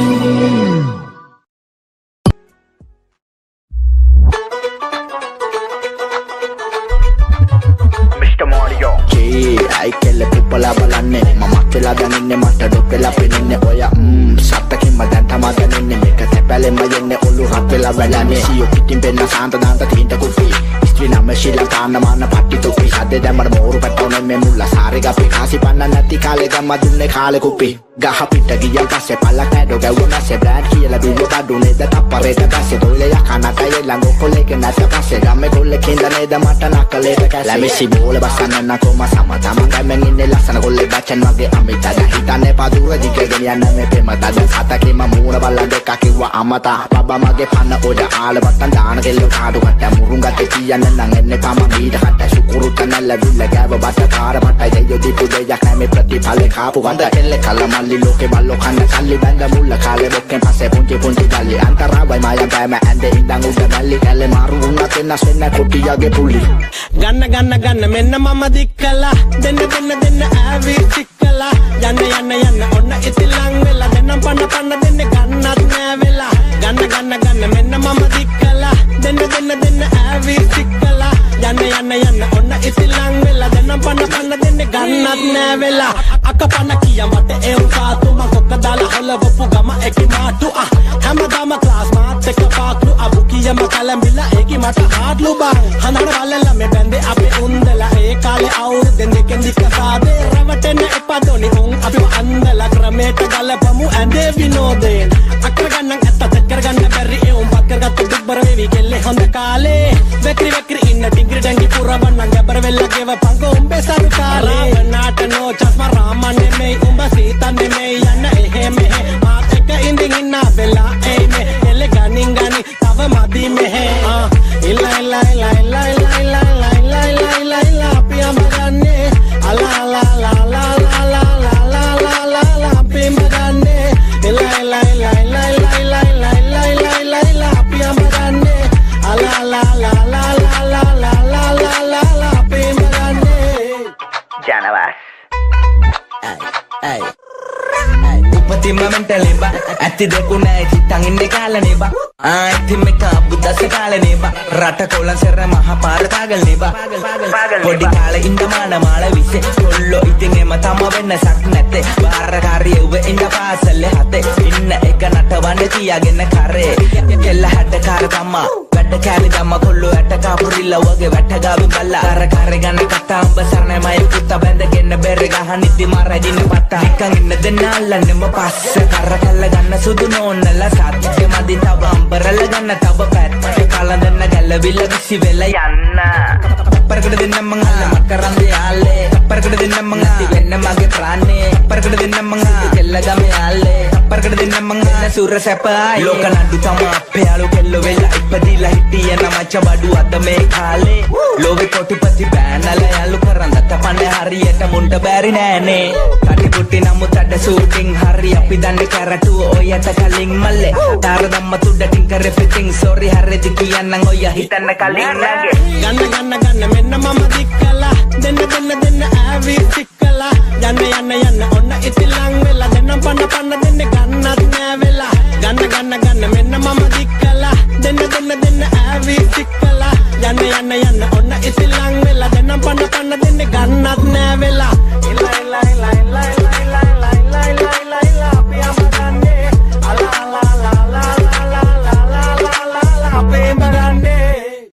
I kill people බලන්නේ මමත් වෙලා දැනෙන්නේ මට ඩොක් වෙලා පෙනෙන්නේ ඔය සත්තකින් මදන් තමා දැනෙන්නේ මේක තැපැලෙම යන්නේ ඔලු හත් වෙලා වැඩන්නේ සියෝ පිටින් වෙන්න සාන්ත දාන්ත තින්ට කුපි ස්ත්‍රී නම ශීල කාන්න මාන පට්ටි තුපි හදේ දැමර මෝරු පැටවන්නේ මේ මුල්ලා සාරේ ගපේ කාසි පන්න නැති කාලේ ගම්ම දුන්නේ කාලේ කුපි ගහ පිට ගියන් පස්සේ පල්ලක් නැඩෝ ගැවුනස්සේ බ්‍රෑඩ් කියලා බියෝ බඩුනේ ද තප්පරේට පස්සේ තොයිල යකනට යෙලඟ කොල්ලේක නැත පස්සේ ගම්මේ කොල්ලකින්ද නේද මට නකලේට කැසේ ලැබෙසි බෝල බසන්න නකොම සමතම ගමෙන් ඉන්නේ ලස්සන කොල්ලේ බච්චන් වගේ අමිතද හිතන්නේ පදුර දිගගෙන යන්න මේ පෙමතද කතකේ මම මූණ බල්ලා දෙක කිව්වා අමතා බබා මගේ පන්න ඔඩ ආල වත්තන් දාන කෙල්ල කාඩු කට මුරුන් ගත්තේ කියන්න නම් එන්නේ පම මීට කට සුකුරු තනල්ල දුල්ල ගෑව බට කාර මටයි දෙයෝ දීපු දෙයක් නැමේ ප්‍රතිඵලේ කාපු වන්ද කෙල්ල කලමල්ලි ලෝකේ බල්ලෝ කන්න කල්ලි බඳ මුල්ල කාලේ බොක්කෙන් පස්සේ පුංචි ගල්ලි අන්තරාවයි මායම් බෑම ඇඳේ ඉඳන් උඩ මල්ලි කැලේ මාරු වුණත් එන්නස් වෙන්න කොටියගේ පුලි ගන්න මෙන්න මම දික්කලා දෙන්න ආවි දික්කලා යන්න ඔන්න ඉතිලං වෙලා දෙන්නම් පන්න දෙන්න ගන්නත් නෑ වෙලා ගන්න මෙන්න මම දික්කලා දෙන්න ආවි දික්කලා යන්න ඔන්න ඉතිලං වෙලා දෙන්නම් පන්න දෙන්න ගන්නත් නෑ වෙලා අකපන කිය මට ඒ උපාතු මම කොක්ක දාලා හොලවපු ගම එකේ මාටු හැමදාම ක්ලාස් මාත් එක පාක්ලු අබු කියම කලඹිලා ඒකි මට හාඩ්ලු බා හනර වලලා මේ බැන්දේ අපේ උන්දලා ඒ කාලේ අවුරුද්දෙන් දෙකෙන් දික්ක සාදේ රවටෙන එපදොනි උන් අපි අන්දලා ක්‍රමයට ගලපමු ඇඳේ විනෝදේ අක්කර ගන්නන් ඇත්ත චක්කර ගන්න බැරි ඒ උන් පක්කර ගත්ත දුබ්බර වේවි කෙල්ලේ හොඳ කා වෙලා ගෙවපං උඹේ සරු කාලේ වනාට නෝ චස්ම රාම නෙමෙයි උඹ සීත නෙමෙයි යන්න එහෙ මෙහෙ මාත් එක්ක ඉඳින් ඉන්න වෙලා එයි මේ එල ගනින් ගනි තව මදි මෙහෙ ඉල්ලා ඉල්ලා ඉල්ලා ඉල්ලා ඉල්ලා ඉල්ලා ඉල්ලා ඉල්ලා ඉල්ලා ඉල්ලා අපි අඹගන්නේ අලා අලා අලා අලා අලා අලා අලා අලා අපි අඹගන්නේ ඉල්ලා ඉල්ලා ඉල්ලා ඉල්ලා ඉල්ලා ඉල්ලා ඉල්ලා ඉල්ලා ඉල්ලා ඉල්ලා අපි අඹගන්නේ අලා අලා අලා අලා අලා අලා අලා අලා අපි අඹගන්නේ ජනවාස් උපතිම මෙන්ටලේ බා ඇති දෙකුණයි හිටන් ඉන්නේ කාලනේ බා ආයිති මේක බුද්දස්ස කාලනේ බා රට කොලන් සර මහ පාර පාගල්නේ බා පොඩි කාලේ ඉඳ මාන මාල විසේ කොල්ලෝ ඉතින් එම තම වෙන්නසක් නැත්තේ බාරකාරිය උව ඉඳ පාසලේ හතේ ඉන්න එක නටවන්න තියාගෙන කරේ කෙල්ල හැඩ කාර තමා වැඩ කැලි දම්ම කොල්ලෝ ඇට කාපුරිල්ල වගේ වැට ගාවින් බල්ලා කර කර ගන්න කතා උඹ සරණයි මයි පුතා බැඳගෙන බෙර ගහන ඉති මාරජින පත්තා එකන් ඉන්න දෙන්න අල්ලන්නෙම පස්ස කර කල්ල ගන්න සුදු නෝන්නලා සත්‍ය මදි තව අම්බරල ගන්න තව පැත්තේ කලඳන්න ගැලවිල විසි වෙලා යන්න පරකට දෙන්න මං අල්ල මකරන් දෙයාලේ පරකට දෙන්න මං ඇති වෙන්න මගේ ප්‍රාණේ පරකට දෙන්න මං කෙල්ල ගමේ යාලේ පරකට දෙන්න මං එන්න සුර සැපයි ලෝක නඩු තම අපේ යාළු කෙල්ල වෙලා ඉපදිලා හිටියන මච බඩු අද මේ කාලේ ලෝවේ කොටිපති බෑනල යාළු කරන් දතපන්නේ හරියට මුන්ට බැරි නෑනේ කටි පුටි නමුත් අඩ ෂූටින් හරි අපි දන්නේ කැරටුව ඔයට කලින් මල්ලේ තාර දම්ම තුඩටින් කරේ ෆිටින් සෝරි හරිද කියන්නම් ඔය හිතන්න කලින් නැගේ ගන්න මෙන්න මම දික්කලා දෙන්න ආවි සික්කලා යන්න ඔන්න ඉතිලං වෙලා දෙන්න පන්න දෙන්න ගන්නත් නෑ වෙලා ගන්න මෙන්න මම දික්කලා දෙන්න ආවි සික්කලා යන්න ඔන්න ඉතිලං වෙලා දෙන්න පන්න දෙන්න ගන්නත්